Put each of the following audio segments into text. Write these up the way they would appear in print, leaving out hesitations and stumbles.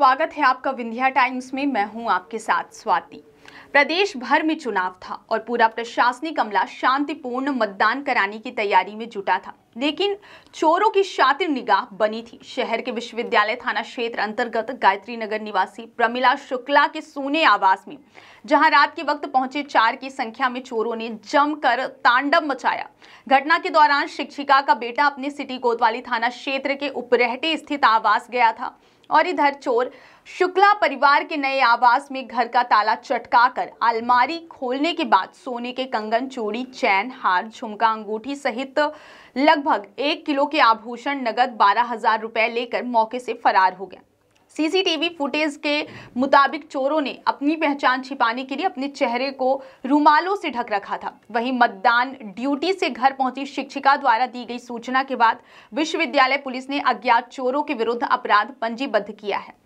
स्वागत है आपका विंध्या टाइम्स में। मैं हूं आपके साथ स्वाति। प्रदेश भर में चुनाव था और पूरा प्रशासनिक अमला शांतिपूर्ण मतदान कराने की तैयारी में जुटा था, लेकिन चोरों की शातिर निगाह बनी थी शहर के विश्वविद्यालय थाना क्षेत्र अंतर्गत गायत्री नगर निवासी प्रमिला शुक्ला के सोने आवास में, जहां रात के वक्त पहुंचे 4 की संख्या में चोरों ने जमकर तांडव मचाया। घटना के दौरान शिक्षिका का बेटा अपने सिटी कोतवाली थाना क्षेत्र के उपरेहटे स्थित आवास गया था और इधर चोर शुक्ला परिवार के नए आवास में घर का ताला चटकाकर अलमारी खोलने के बाद सोने के कंगन, चूड़ी, चैन, हार, झुमका, अंगूठी सहित लगभग 1 किलो के आभूषण, नगद 12,000 रुपए लेकर मौके से फरार हो गए। सीसीटीवी फुटेज के मुताबिक चोरों ने अपनी पहचान छिपाने के लिए अपने चेहरे को रुमालों से ढक रखा था। वहीं मतदान ड्यूटी से घर पहुंची शिक्षिका द्वारा दी गई सूचना के बाद विश्वविद्यालय पुलिस ने अज्ञात चोरों के विरुद्ध अपराध पंजीबद्ध किया है।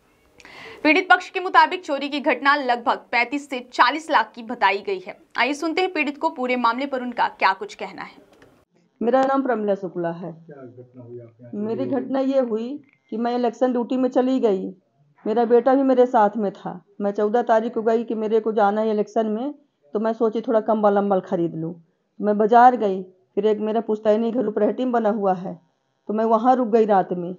पीड़ित पक्ष के मुताबिक चोरी की घटना लगभग 35 से 40 लाख की बताई गई है। आइए सुनते हैं पीड़ित को पूरे मामले पर उनका क्या कुछ कहना है। मेरा नाम प्रमिला शुक्ला है। क्या घटना हुई आपके यहाँ? मेरी घटना ये हुई कि मैं इलेक्शन ड्यूटी में चली गई। मेरा बेटा भी मेरे साथ में था। मैं 14 तारीख को गई कि मेरे को जाना है इलेक्शन में, तो मैं सोची थोड़ा कंबल अम्बल खरीद लूँ। मैं बाज़ार गई, फिर एक मेरा पुश्तैनी घर उपरेहटी में बना हुआ है, तो मैं वहाँ रुक गई रात में।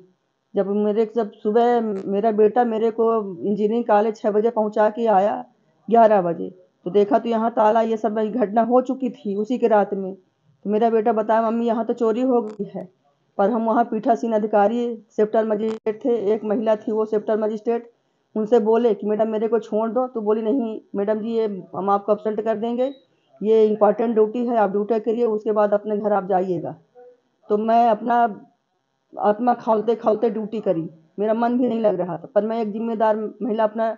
जब सुबह मेरा बेटा मेरे को इंजीनियरिंग कॉलेज 6 बजे पहुँचा के आया 11 बजे, तो देखा तो यहाँ ताला ये सब घटना हो चुकी थी उसी के रात में। तो मेरा बेटा बताया, मम्मी यहाँ तो चोरी हो गई है। पर हम वहाँ पीठासीन अधिकारी सेक्टर मजिस्ट्रेट थे, एक महिला थी वो सेक्टर मजिस्ट्रेट, उनसे बोले कि मैडम मेरे को छोड़ दो। तो बोली नहीं मैडम जी, ये हम आपको अब्सेंट कर देंगे, ये इम्पॉर्टेंट ड्यूटी है, आप ड्यूटी करिए, उसके बाद अपने घर आप जाइएगा। तो मैं अपना आत्मा खौलते खौलते ड्यूटी करी, मेरा मन भी नहीं लग रहा था। पर मैं एक जिम्मेदार महिला अपना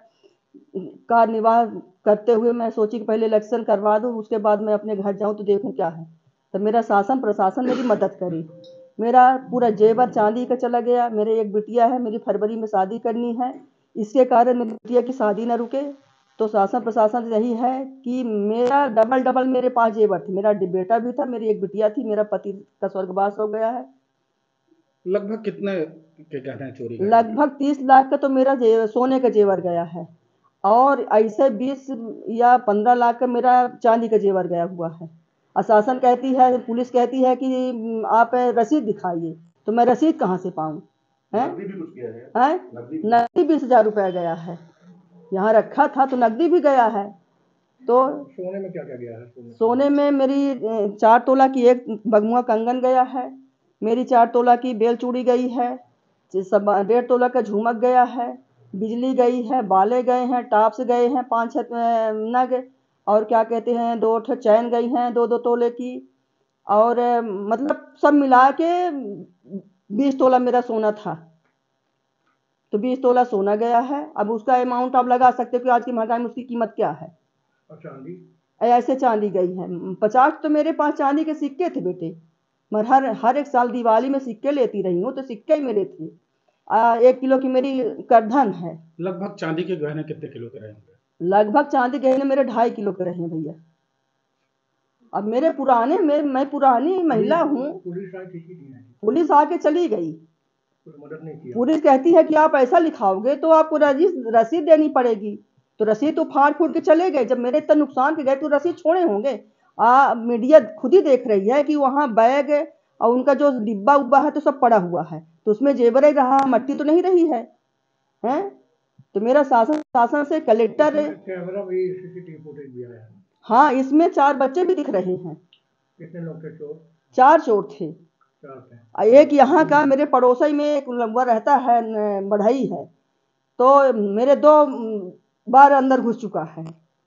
कार्य निर्वाह करते हुए मैं सोची कि पहले इलेक्शन करवा दूँ, उसके बाद मैं अपने घर जाऊँ तो देखूँ क्या है। तो मेरा शासन प्रशासन मेरी मदद करी। मेरा पूरा जेवर चांदी का चला गया। मेरे एक बिटिया है, मेरी फरवरी में शादी करनी है, इसके कारण मेरी बिटिया की शादी न रुके। तो शासन प्रशासन यही है कि मेरा डबल मेरे पास जेवर थे। मेरा बेटा भी था, मेरी एक बिटिया थी, मेरा पति का स्वर्गवास हो गया है। लगभग कितने के कहते हैं चोरी? लगभग 30 लाख का तो मेरा सोने का जेवर गया है, और ऐसे 20 या 15 लाख का मेरा चांदी का जेवर गया हुआ है। शासन कहती है, पुलिस कहती है कि आप रसीद दिखाइए, तो मैं रसीद कहाँ से पाऊँ? नकदी 20,000 रुपया गया है, यहाँ रखा था तो नकदी भी गया है। तो सोने में क्या क्या गया है? सोने में मेरी 4 तोला की एक बगमुआ कंगन गया है, मेरी 4 तोला की बेल चूड़ी गई है, 1.5 तोला का झुमक गया है, बिजली गई है, बाले गए हैं, टॉप्स गए हैं 5-6 नग, और क्या कहते हैं 2 चैन गई हैं 2-2 तोले की, और मतलब सब मिला के 20 तोला मेरा सोना था। तो 20 तोला सोना गया है। अब उसका अमाउंट आप लगा सकते हो कि आज की महंगाई में उसकी कीमत क्या है। चांदी ऐसे चांदी गई है 50। तो मेरे पास चांदी के सिक्के थे बेटे, मैं हर एक साल दिवाली में सिक्के लेती रही हूँ, तो सिक्के ही मेरे थे। 1 किलो की मेरी करधन है। लगभग चांदी के गहने कितने किलो के रहेंगे? लगभग चांदी गहने मेरे 2.5 किलो के रहे भैया। अब मेरे पुराने मैं पुरानी महिला हूँ। पुलिस आके चली गई। मदद नहीं किया। पुलिस कहती है कि आप ऐसा लिखाओगे तो आपको रसीद देनी पड़ेगी। तो रसीद तो फाड़ फूट के चले गए। जब मेरे इतना नुकसान के गए तो रसीद छोड़े होंगे। मीडिया खुद ही देख रही है कि वहाँ बैग और उनका जो डिब्बा उब्बा है तो सब पड़ा हुआ है, तो उसमें जेवर ही रहा, मट्टी तो नहीं रही है, हैं? तो मेरा शासन से कलेक्टर कैमरा भी सीसीटीवी फुटेज भी आया है। हाँ, इसमें 4 बच्चे भी दिख रहे हैं। कितने लोग थे चोर? 4 चोर थे। 4 थे। एक यहाँ का मेरे पड़ोसी में एक वो रहता है, बढ़ई है, तो मेरे 2 बार अंदर घुस चुका है।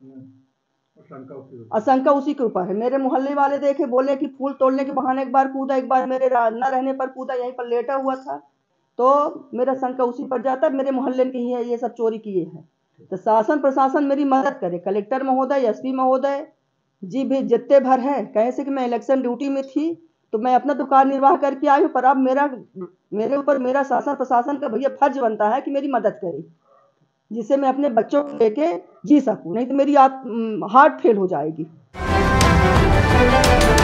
आशंका उसी के ऊपर है। मेरे मोहल्ले वाले देखे, बोले कि फूल तोड़ने के बहाने एक बार कूदा, एक बार मेरे न रहने पर कूदा, यहीं पर लेटा हुआ था, तो मेरा शंका उसी पर जाता। मेरे मोहल्ले के ही है, ये सब चोरी किए हैं। तो शासन प्रशासन मेरी मदद करे, कलेक्टर महोदय, एसपी महोदय जी भी जितने भर हैं। कैसे कि मैं इलेक्शन ड्यूटी में थी तो मैं अपना तो कार्य निर्वाह करके आई हूँ, पर अब मेरे ऊपर मेरा शासन प्रशासन का भैया फर्ज बनता है कि मेरी मदद करे, जिससे मैं अपने बच्चों को लेके जी सकूं, नहीं तो मेरी हार्ट फेल हो जाएगी।